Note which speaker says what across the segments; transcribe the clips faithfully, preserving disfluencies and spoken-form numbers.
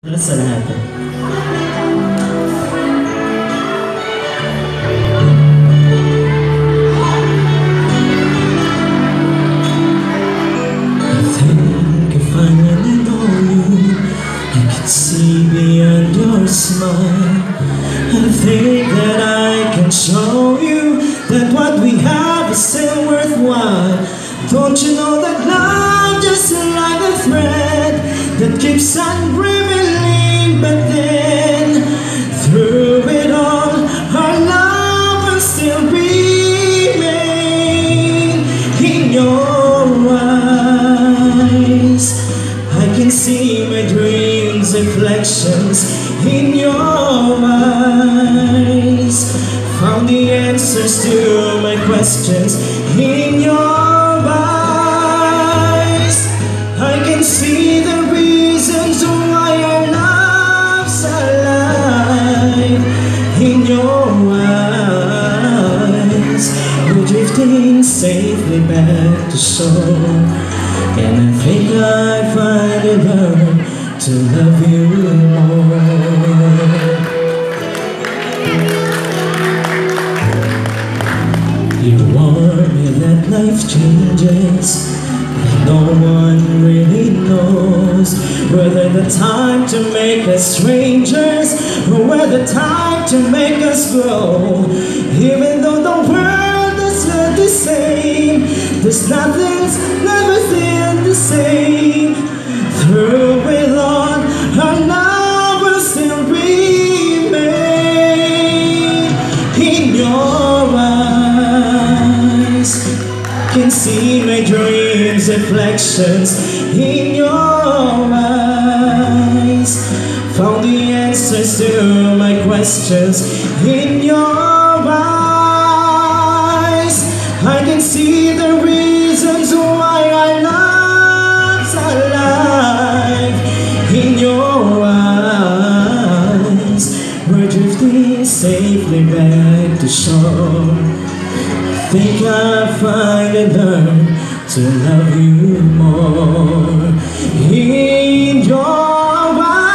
Speaker 1: Para sa lahat. I think I finally know you. I can see beyond your smile. I think that I can show you that what we have is still worthwhile. Don't you know that love just like a thread that keeps on revealing, but then through it all, our love will still remain. In your eyes, I can see my dreams' reflections. In your eyes, found the answers to my questions. In your eyes, I can see the reasons why our love's alive. In your eyes, we're drifting safely back to shore, and I think I finally learned to love you more. You warn me that life changes, no one really knows whether the time to make us strangers or whether time to make us grow. Even though the world is not the same, there's nothing's never been the same. Through it all, our love will still remain. In your eyes, can see my dreams' reflections. In your eyes, found the answers to my questions. In your eyes, I can see the reasons why our love's alive. In your eyes, we're drifting safely back to shore. Think I finally learned to love you more. In your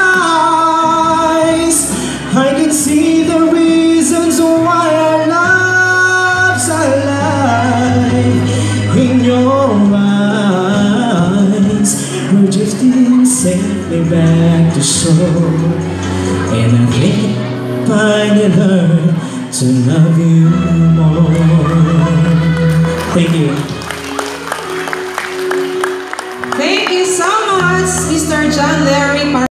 Speaker 1: eyes, I can see the reasons why our love's alive. In your eyes, we're drifting safely back to shore, and I think I finally learned to love you more. Thank you.
Speaker 2: Thank you so much, Mister John Larry.